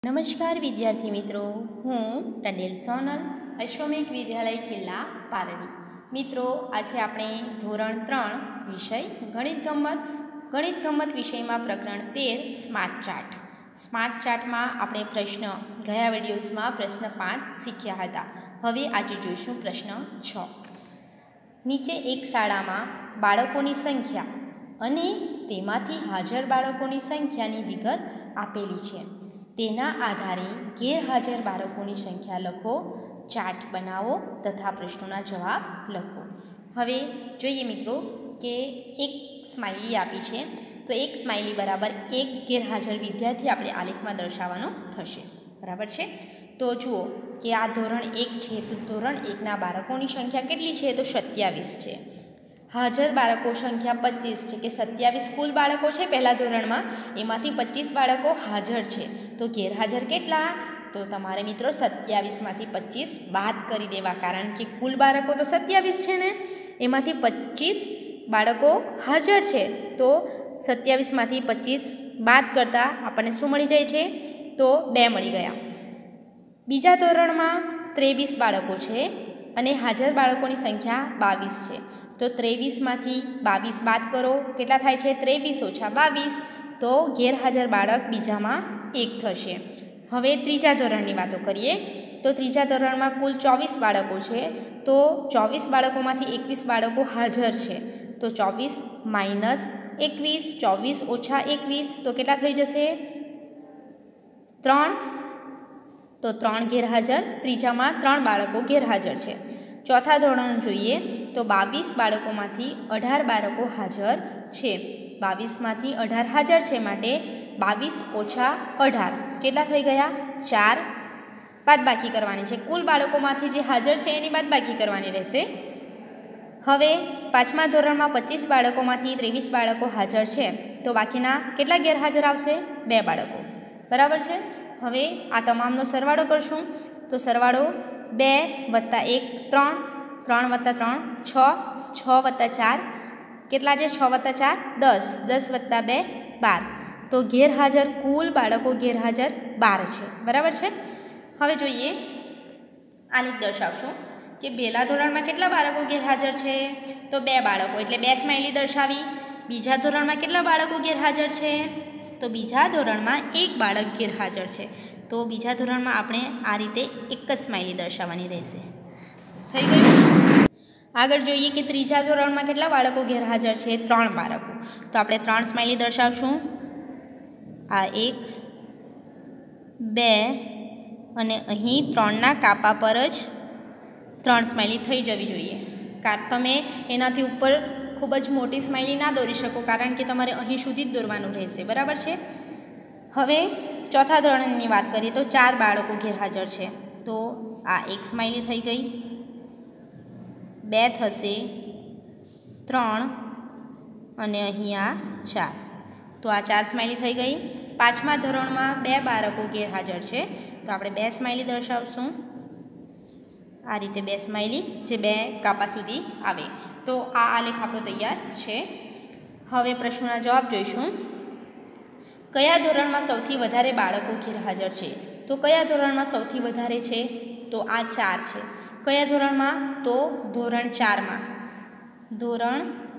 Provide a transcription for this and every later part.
નમસ્કાર વિદ્યાર્થી મિત્રો, હું ટંડેલ સોનલ, અશ્વમેઘ વિદ્યાલય કિલ્લા પારડી. મિત્રો, આજે આપણે ધોરણ 3 વિષય ગણિત ગમ્મત વિષયમાં પ્રકરણ 13 સ્માર્ટ ચાર્ટમાં આપણે ગયા વિડીયોઝમાં પ્રશ્ન 5 શીખ્યા હતા. હવે આજે જોઈશું પ્રશ્ન 6. નીચે એક શાળામાં બાળકોની સંખ્યા અને તેમાંથી હાજર બાળકોની સંખ્યાની વિગત આપેલી છે. તેના આધારે ગેરહાજર બાળકોની સંખ્યા લખો, ચાર્ટ બનાવો તથા પ્રશ્નોના જવાબ લખો. હવે જોઈએ મિત્રો કે એક સ્માઇલી આપી છે, તો એક સ્માઇલી બરાબર એક ગેરહાજર વિદ્યાર્થી આપણે આલેખમાં દર્શાવવાનો થશે. બરાબર છે? તો જુઓ કે આ ધોરણ 1 છે, તો ધોરણ 1ના બાળકોની સંખ્યા કેટલી છે? તો 27 છે. હાજર બાળકો સંખ્યા 25 છે, કે 27 કુલ બાળકો છે પહેલા ધોરણમાં, એમાંથી 25 બાળકો હાજર છે. તો ગેરહાજર કેટલા? તો તમારે મિત્રો 27માંથી 25 બાદ કરી દેવા, કારણ કે કુલ બાળકો તો 27 છે ને, એમાંથી 25 બાળકો હાજર છે. તો 27માંથી 25 બાદ કરતાં આપણને શું મળી જાય છે? તો 2 મળી ગયા. બીજા ધોરણમાં 23 બાળકો છે અને હાજર બાળકોની સંખ્યા 22 છે. તો 23માંથી 22 બાદ કરો, કેટલા થાય છે? 23 ઓછા 22, તો ગેરહાજર બાળક બીજામાં 1 થશે. હવે ત્રીજા ધોરણની વાતો કરીએ, તો ત્રીજા ધોરણમાં કુલ 24 બાળકો છે, તો 24 બાળકોમાંથી 21 બાળકો હાજર છે. તો 24 માઇનસ 21, 24 ઓછા 21, તો કેટલા થઈ જશે? 3. તો 3 ગેરહાજર, ત્રીજામાં 3 બાળકો ગેરહાજર છે. ચોથા ધોરણ જોઈએ તો 22 બાળકોમાંથી 18 બાળકો હાજર છે. 22માંથી 18 હાજર છે, માટે 22 ઓછા 18 કેટલા થઈ ગયા? 4. બાદબાકી કરવાની છે. કુલ બાળકોમાંથી જે હાજર છે એની બાદબાકી કરવાની રહેશે. હવે પાંચમા ધોરણમાં 25 બાળકોમાંથી 23 બાળકો હાજર છે, તો બાકીના કેટલા ગેરહાજર આવશે? 2 બાળકો. બરાબર છે? હવે આ તમામનો સરવાળો કરશું, તો સરવાળો 2 + 1 3, 3 + 3 6, 6 + 4 કેટલા છે? 6 + 4 10, 10 + 2 12. તો ગેરહાજર કુલ બાળકો ગેરહાજર 12 છે. બરાબર છે? હવે જોઈએ આલેખ દર્શાવશું કે પહેલા ધોરણમાં કેટલા બાળકો ગેરહાજર છે? તો 2 બાળકો, એટલે 2 સ્માઇલી દર્શાવી. બીજા ધોરણમાં કેટલા બાળકો ગેરહાજર છે? તો બીજા ધોરણમાં 1 બાળક ગેરહાજર છે. તો બીજા ધોરણમાં આપણે આ રીતે એક જ સ્માઇલી દર્શાવવાની રહેશે. થઈ ગયું? આગળ જોઈએ કે ત્રીજા ધોરણમાં કેટલા બાળકો ગેરહાજર છે? 3 બાળકો. તો આપણે 3 સ્માઇલી દર્શાવશું. આ 1, 2 અને અહીં 3ના કાપા પર જ 3 સ્માઇલી થઈ જવી જોઈએ. તમે એનાથી ઉપર ખૂબ જ મોટી સ્માઇલી ના દોરી શકો, કારણ કે તમારે અહીં સુધી જ દોરવાનું રહેશે. બરાબર છે? હવે ચોથા ધોરણની વાત કરીએ તો 4 બાળકો ગેરહાજર છે. તો આ 1 સ્માઇલી થઈ ગઈ, 2 થશે, 3 અને અહીંયા 4. તો આ 4 સ્માઇલી થઈ ગઈ. પાંચમા ધોરણમાં 2 બાળકો ગેરહાજર છે, તો આપણે 2 સ્માઇલી દર્શાવશું. આ રીતે 2 સ્માઇલી, જે 2 કાપા સુધી આવે. તો આ આલેખ આપણો તૈયાર છે. હવે પ્રશ્નોના જવાબ જોઈશું. કયા ધોરણમાં સૌથી વધારે બાળકો ગેરહાજર છે? તો કયા ધોરણમાં સૌથી વધારે છે? તો આ 4 છે. કયા ધોરણમાં? તો ધોરણ 4માં. ધોરણ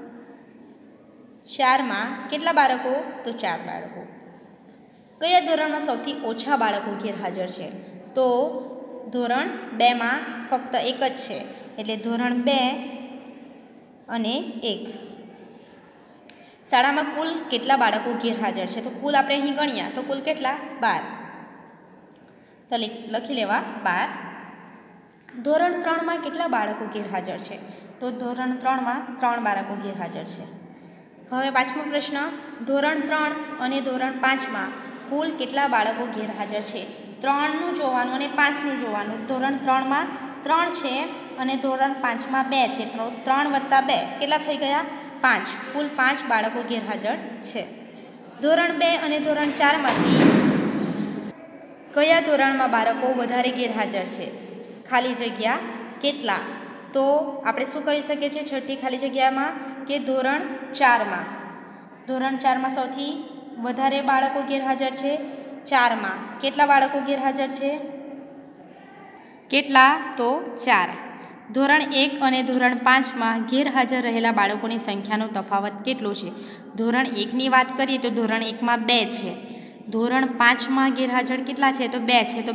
4માં કેટલા બાળકો? તો 4 બાળકો. કયા ધોરણમાં સૌથી ઓછા બાળકો ગેરહાજર છે? તો ધોરણ 2માં ફક્ત 1 જ છે, એટલે ધોરણ 2 અને 1. શાળામાં કુલ કેટલા બાળકો ગેરહાજર છે? તો કુલ આપણે અહીં ગણ્યા તો કુલ કેટલા? 12. તો લખી લેવા 12. ધોરણ 3માં કેટલા બાળકો ગેરહાજર છે? તો ધોરણ 3માં 3 બાળકો ગેરહાજર છે. હવે પાંચમો પ્રશ્ન, ધોરણ 3 અને ધોરણ 5માં કુલ કેટલા બાળકો ગેરહાજર છે? 3નું જોવાનું અને 5નું જોવાનું. ધોરણ 3માં 3 છે અને ધોરણ 5માં 2 છે. 3 + 2 કેટલા થઈ ગયા? 5. કુલ 5 બાળકો ગેરહાજર છે. ધોરણ 2 અને ધોરણ 4માંથી કયા ધોરણમાં બાળકો વધારે ગેરહાજર છે? ખાલી જગ્યા કેટલા? તો આપણે શું કહી શકીએ છીએ છઠ્ઠી ખાલી જગ્યામાં? કે ધોરણ 4માં. ધોરણ 4માં સૌથી વધારે બાળકો ગેરહાજર છે, 4માં કેટલા બાળકો ગેરહાજર છે? કેટલા? તો 4. ધોરણ 1 અને ધોરણ 5માં ગેરહાજર રહેલા બાળકોની સંખ્યાનો તફાવત કેટલો છે? ધોરણ 1ની વાત કરીએ તો ધોરણ 1માં 2 છે. ધોરણ 5માં ગેરહાજર કેટલા છે? તો 2 છે. તો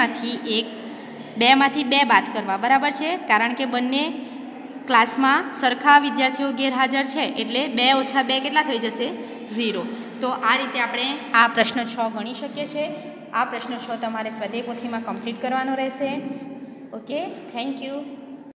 2માંથી 2 બાદ કરવા, બરાબર છે, કારણ કે બંને ક્લાસમાં સરખા વિદ્યાર્થીઓ ગેરહાજર છે એટલે 2 ઓછા 2 કેટલા થઈ જશે? 0. તો આ રીતે આપણે આ પ્રશ્ન 6 ગણી શકીએ છીએ. આ પ્રશ્ન 6 તમારે સ્વાધ્યાય પોથીમાં કમ્પ્લીટ કરવાનો રહેશે. Okay, thank you.